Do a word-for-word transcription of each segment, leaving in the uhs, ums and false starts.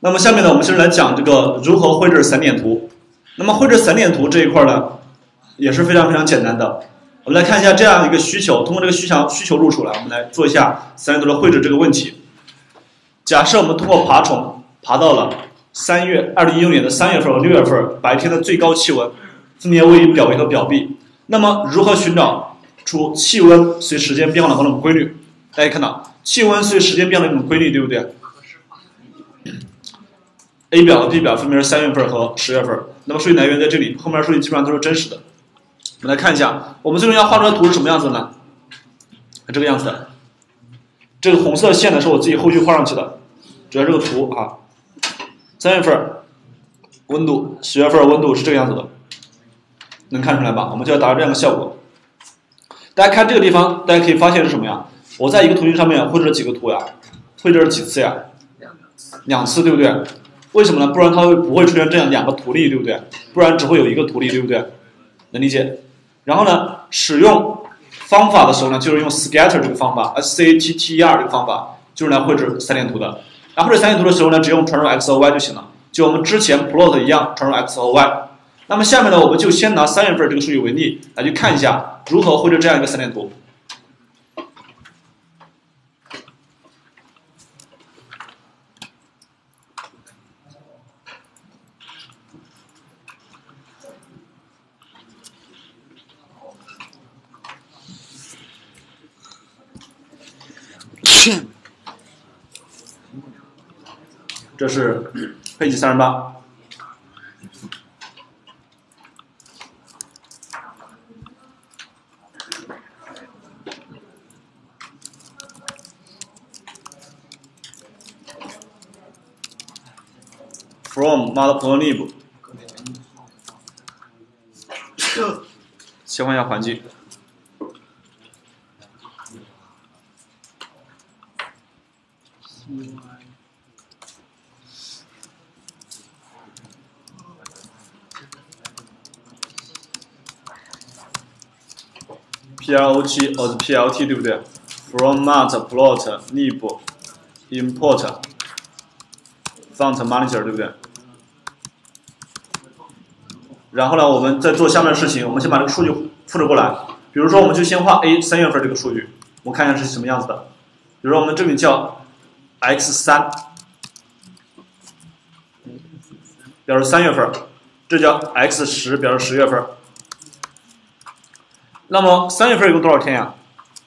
那么下面呢，我们先来讲这个如何绘制散点图。那么绘制散点图这一块呢，也是非常非常简单的。我们来看一下这样一个需求，通过这个需求需求入手来，我们来做一下散点图的绘制这个问题。假设我们通过爬虫爬到了三月二零一六年的三月份和六月份白天的最高气温，分别位于表 A 和表 B。那么如何寻找出气温随时间变化的某种规律？大家看到气温随时间变化的一种规律，对不对？A 表和 B 表分别是三月份和十月份，那么数据来源在这里，后面数据基本上都是真实的。我们来看一下，我们最终要画出来的图是什么样子的呢？这个样子的。这个红色线呢是我自己后续画上去的，主要这个图啊。三月份温度，十月份温度是这个样子的，能看出来吧？我们就要达到这样的效果。大家看这个地方，大家可以发现是什么呀？我在一个图形上面绘制了几个图呀？绘制了几次呀？两次，对不对？为什么呢？不然它会不会出现这样两个图例，对不对？不然只会有一个图例，对不对？能理解？然后呢，使用方法的时候呢，就是用 scatter 这个方法 ，s c a t t e r 这个方法，就是来绘制散点图的。然后绘制散点图的时候呢，只用传入 x 和 y 就行了，就我们之前 plot 一样，传入 x 和 y。那么下面呢，我们就先拿三月份这个数据为例，来去看一下如何绘制这样一个散点图。这是配置三十八。from matplotlib 切换一下环境。P L O 七 或者 P L T 对不对 ？From matplotlib import font manager 对不对？然后呢，我们再做下面的事情，我们先把这个数据复制过来。比如说，我们就先画 A 三月份这个数据，我们看一下是什么样子的。比如说，我们这里叫 x 三，表示三月份，这叫 x 十，表示十月份。那么三月份一共多少天呀？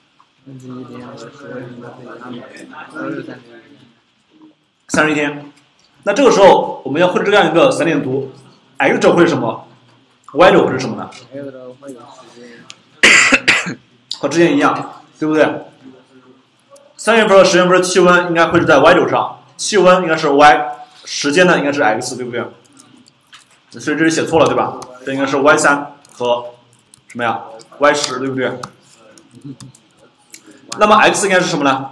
三十一天。那这个时候我们要绘制这样一个散点图 ，x 轴会是什么 ？y 轴会是什么呢？和之前一样，对不对？三月份和十月份的气温应该绘制在 y 轴上，气温应该是 y， 时间呢应该是 x， 对不对？所以这里写错了，对吧？这应该是 y 三和什么呀 ？y 十，对不对？那么 x 应该是什么呢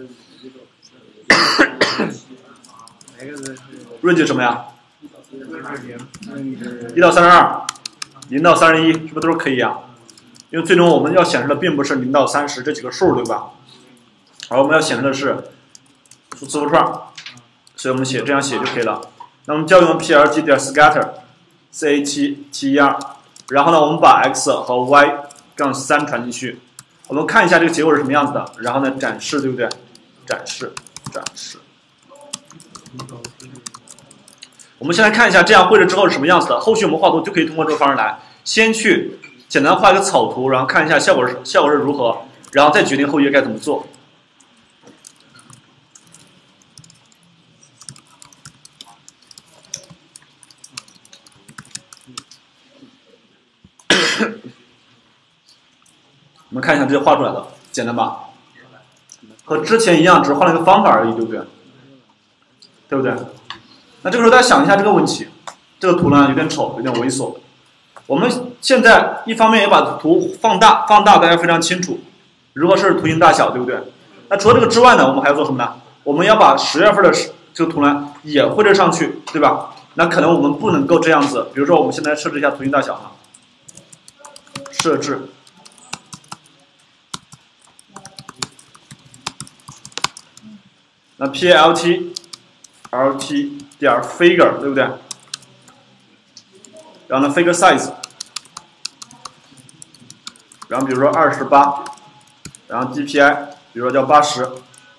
？range 什么呀？一到三十二，零到三十一，是不是都是可以啊？因为最终我们要显示的并不是零到三十这几个数，对吧？而我们要显示的是字符串，所以我们写这样写就可以了。那我们就要用 plt 点 scatter c a t t e r， 然后呢，我们把 x 和 y 杠三传进去，我们看一下这个结果是什么样子的，然后呢展示，对不对？展示，展示。我们先来看一下这样绘制之后是什么样子的。后续我们画图就可以通过这个方式来，先去简单画一个草图，然后看一下效果是效果是如何，然后再决定后续该怎么做。我们看一下这些画出来的，简单吧？和之前一样，只是换了一个方法而已，对不对？对不对？那这个时候大家想一下这个问题，这个图呢有点丑，有点猥琐。我们现在一方面也把图放大，放大大家非常清楚，如何是图形大小，对不对？那除了这个之外呢，我们还要做什么呢？我们要把十月份的这个图呢也绘制上去，对吧？那可能我们不能够这样子，比如说我们现在设置一下图形大小哈，设置。那 P L T lt 点 figure 对不对？然后呢 figure size， 然后比如说二十八，然后 D P I 比如说叫八十，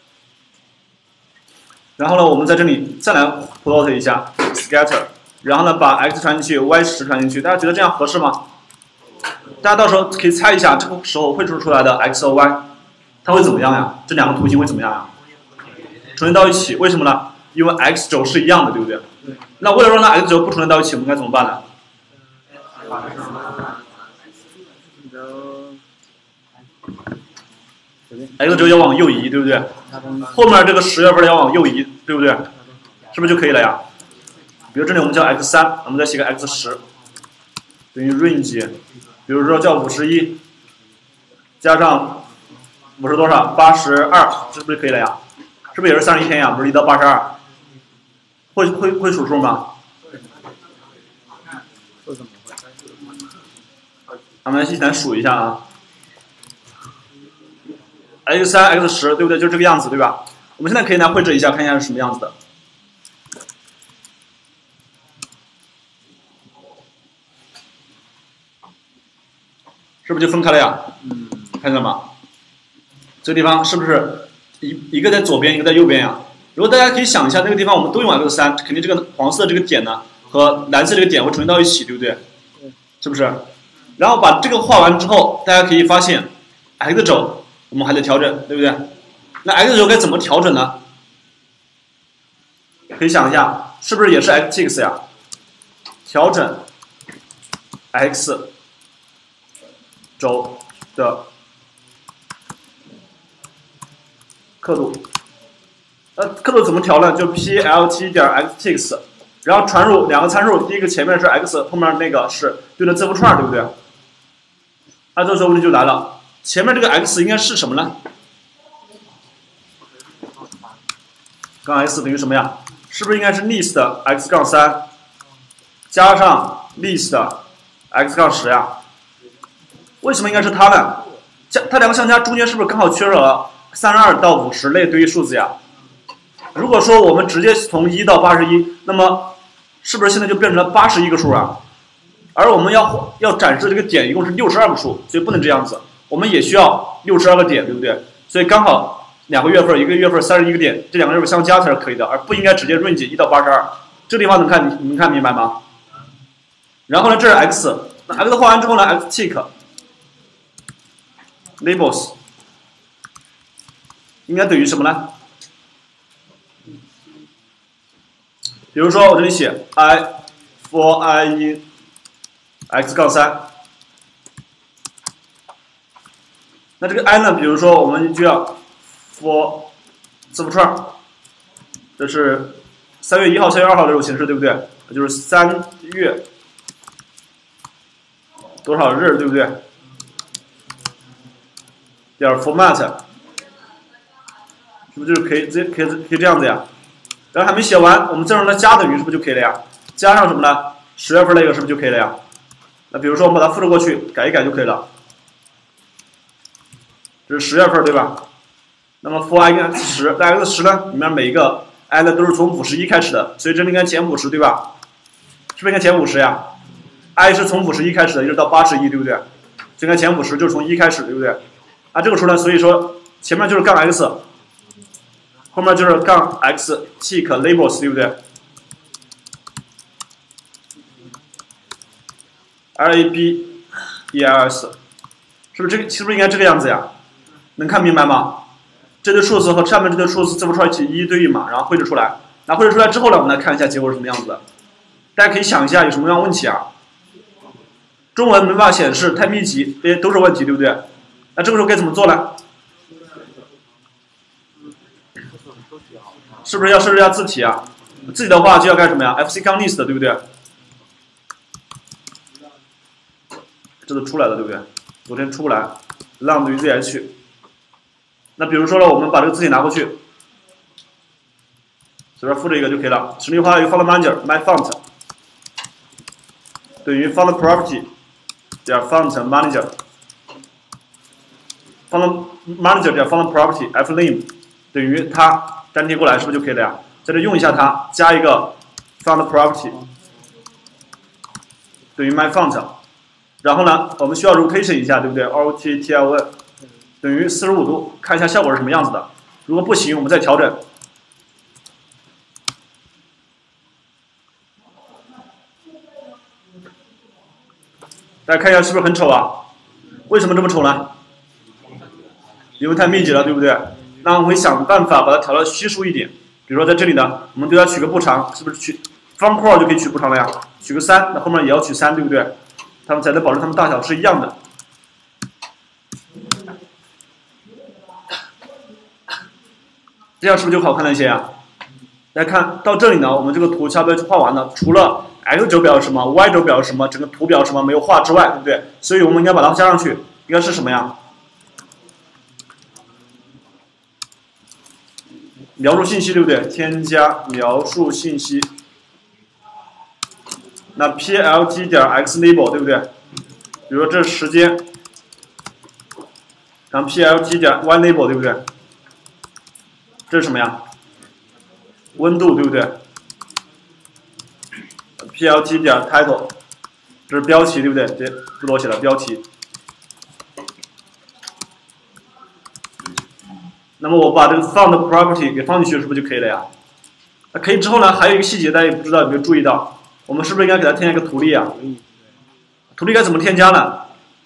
然后呢我们在这里再来 plot 一下 scatter， 然后呢把 x 传进去 ，y 十传进去，大家觉得这样合适吗？大家到时候可以猜一下，这个时候绘制出来的 x 和 y， 它会怎么样呀？这两个图形会怎么样呀？重叠到一起，为什么呢？因为 x 轴是一样的，对不对？那为了让它 x 轴不重叠到一起，我们该怎么办呢 ？x 轴要往右移，对不对？后面这个十月份要往右移，对不对？是不是就可以了呀？比如这里我们叫 x 三，我们再写个 x 十，等于 range， 比如说叫五十一，加上五十多少？八十二，这是不是可以了呀？是不是也是三十一天呀？不是一到八十二，会会会数数吗？咱们一起来数一下啊。x 三 x 十，对不对？就这个样子，对吧？我们现在可以来绘制一下，看一下是什么样子的。是不是就分开了呀？嗯，看见了吗？这个地方是不是一一个在左边，一个在右边呀？如果大家可以想一下，那个地方我们都用 x 三，肯定这个黄色这个点呢和蓝色这个点会重叠到一起，对不对？是不是？然后把这个画完之后，大家可以发现 x 轴我们还得调整，对不对？那 x 轴该怎么调整呢？可以想一下，是不是也是 x 呀？调整 x 轴的刻度，呃，刻度怎么调呢？就 plt 点 xtix， 然后传入两个参数，第一个前面是 x， 后面那个是对的字符串，对不对？那这时候问题就来了，前面这个 x 应该是什么呢？杠 x 等于什么呀？是不是应该是 list x 杠三加上 list x 杠十呀？为什么应该是它呢？加它两个相加中间是不是刚好缺少了三十二到五十类堆数字呀？如果说我们直接从一到八十一，那么是不是现在就变成了八十一个数啊？而我们要要展示这个点一共是六十二个数，所以不能这样子。我们也需要六十二个点，对不对？所以刚好两个月份，一个月份三十一个点，这两个月份相加才是可以的，而不应该直接 range 一到八十二。这个地方能看你能看明白吗？然后呢，这是 x， 那 x 画完之后呢 ，x tick labels 应该等于什么呢？比如说我这里写 i for i in x 杠三，那这个 i 呢？比如说我们就要 for 字符串，这是三月一号、三月二号这种形式，对不对？就是三月多少日，对不对？点 format 是不是就是可以直接可以可以这样子呀？然后还没写完，我们再让它加等于是不是就可以了呀？加上什么呢？十月份那个是不是就可以了呀？那比如说我们把它复制过去，改一改就可以了。这是十月份对吧？那么 for i 跟 x 十，那 x 十呢？里面每一个 i 呢都是从五十一开始的，所以这里应该减五十对吧？是不是应该减五十呀 ？i 是从五十一开始的，一直到八十一，对不对？所以应该减五十，就是从一开始，对不对？啊，这个数呢，所以说前面就是杠 x， 后面就是杠 x tick labels， 对不对 ？L A B E L S， 是不是这个？是不是应该这个样子呀？能看明白吗？这对数字和上面这对数字字符串一起一一对应嘛，然后绘制出来。那绘制出来之后呢，我们来看一下结果是什么样子的。大家可以想一下有什么样的问题啊？中文没办法显示，太密集，这些都是问题，对不对？那这个时候该怎么做呢？是不是要设置一下字体啊？字体的话就要干什么呀 ？F C 杠 list， 对不对？这都出来了，对不对？昨天出不来 ，lang 等于 zh。那比如说呢，我们把这个字体拿过去，随便复制一个就可以了。实例化一个 font manager my font 等于 font property 点 font manager font manager 点 font property f name 等于它粘贴过来，是不是就可以了呀？ 在这用一下它，加一个 font property 等于 my font， 然后呢，我们需要 rotation 一下，对不对 ？rotation 等于四十五度，看一下效果是什么样子的。如果不行，我们再调整。大家看一下是不是很丑啊？为什么这么丑呢？因为太密集了，对不对？那我们会想办法把它调到稀疏一点。比如说在这里呢，我们对它取个步长，是不是取方块就可以取步长了呀？取个三，那后面也要取三，对不对？它们才能保证它们大小是一样的。这样是不是就好看了一些啊？大家看到这里呢，我们这个图差不多就画完了。除了 x 轴表示什么 ，y 轴表示什么，整个图表什么没有画之外，对不对？所以我们应该把它加上去，应该是什么呀？描述信息对不对？添加描述信息。那 plt 点 x label 对不对？比如说这是时间，然后 plt 点 y label 对不对？这是什么呀？温度对不对 ？plt 点 title 这是标题对不对？这不多写了，标题。那么我把这个 font property 给放进去，是不是就可以了呀？那可以之后呢，还有一个细节，大家也不知道有没有注意到，我们是不是应该给它添加一个图例啊？图例该怎么添加呢？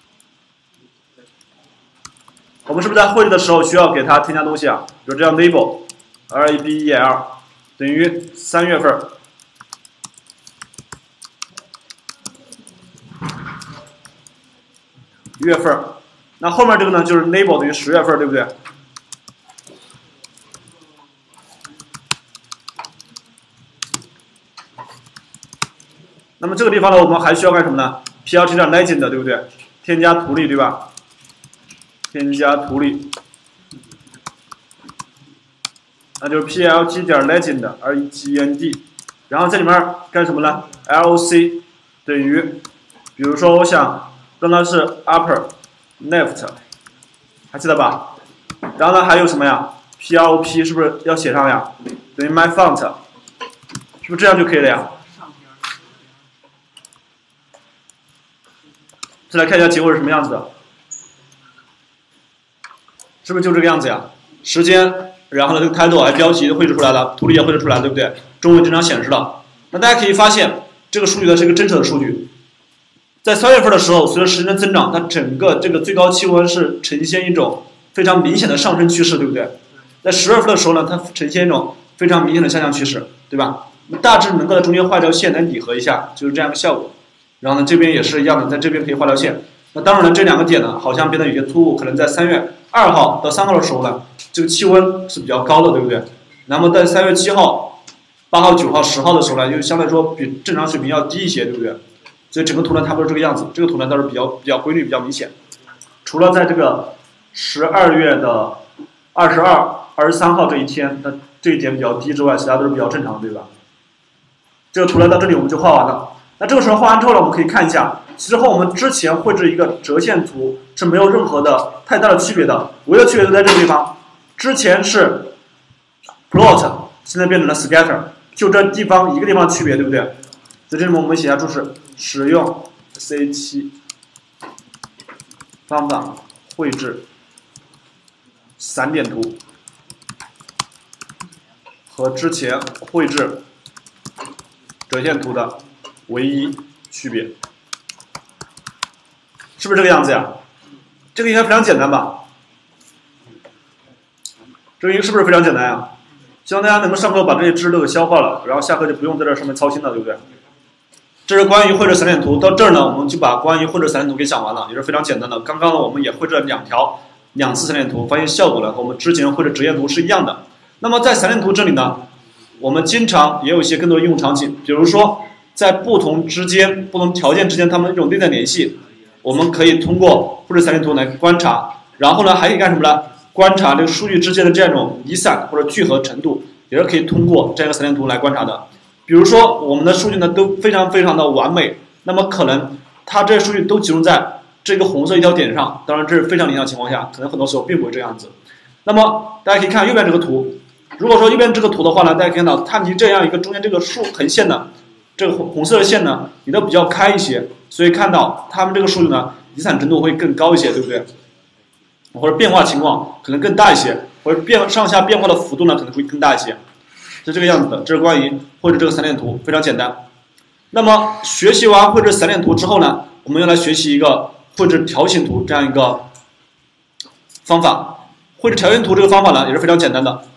我们是不是在绘制的时候需要给它添加东西啊？比如这样 label r a b e l 等于三月份，月份，那后面这个呢就是 label 等于十月份，对不对？那么这个地方呢，我们还需要干什么呢 ？plt 点 legend 对不对？添加图例对吧？添加图例，那就是 plt 点 legend legend， 然后这里面干什么呢 ？loc 等于，比如说我想让它是 upper left， 还记得吧？然后呢还有什么呀 ？prop 是不是要写上呀？等于 my font， 是不是这样就可以了呀？再来看一下结果是什么样子的，是不是就这个样子呀？时间，然后呢这个 title 还标题绘制出来了，图例也绘制出来，对不对？中文正常显示了。那大家可以发现，这个数据呢是一个真实的数据。在三月份的时候，随着时间的增长，它整个这个最高气温是呈现一种非常明显的上升趋势，对不对？在十月份的时候呢，它呈现一种非常明显的下降趋势，对吧？大致能够在中间画条线来拟合一下，就是这样一个效果。然后呢，这边也是一样的，在这边可以画条线。那当然了，这两个点呢，好像变得有些突兀，可能在三月二号到三号的时候呢，这个气温是比较高的，对不对？那么在三月七号、八号、九号、十号的时候呢，就相对来说比正常水平要低一些，对不对？所以整个图呢，差不多这个样子。这个图呢倒是比较比较规律、比较明显。除了在这个十二月的二十二、二十三号这一天，那这一点比较低之外，其他都是比较正常的，对吧？这个图呢到这里我们就画完了。那这个时候画完之后呢，我们可以看一下，其实和我们之前绘制一个折线图是没有任何的太大的区别的，唯一的区别就在这个地方。之前是 plot， 现在变成了 scatter， 就这地方一个地方的区别，对不对？在这里面我们写下注释，使用 C 七 方法绘制散点图和之前绘制折线图的唯一区别，是不是这个样子呀？这个应该非常简单吧？这个是不是非常简单呀？希望大家能够上课把这些知识都给消化了，然后下课就不用在这上面操心了，对不对？这是关于绘制散点图，到这儿呢，我们就把关于绘制散点图给讲完了，也是非常简单的。刚刚呢，我们也绘制了两条两次散点图，发现效果呢和我们之前绘制折线图是一样的。那么在散点图这里呢，我们经常也有一些更多的应用场景，比如说在不同之间、不同条件之间，它们这种内在联系，我们可以通过绘制散点图来观察。然后呢，还可以干什么呢？观察这个数据之间的这样一种离散或者聚合程度，也是可以通过这样一个散点图来观察的。比如说我们的数据呢都非常非常的完美，那么可能它这些数据都集中在这个红色一条点上，当然这是非常理想的情况下，可能很多时候并不会这样子。那么大家可以看右边这个图， 如果说右边这个图的话呢，大家可以看到它离这样一个中间这个竖横线呢，这个红红色的线呢离得比较开一些，所以看到它们这个数据呢离散程度会更高一些，对不对？或者变化情况可能更大一些，或者变上下变化的幅度呢可能会更大一些，是这个样子的。这是关于绘制这个散点图，非常简单。那么学习完绘制散点图之后呢，我们要来学习一个绘制条形图这样一个方法。绘制条形图这个方法呢也是非常简单的。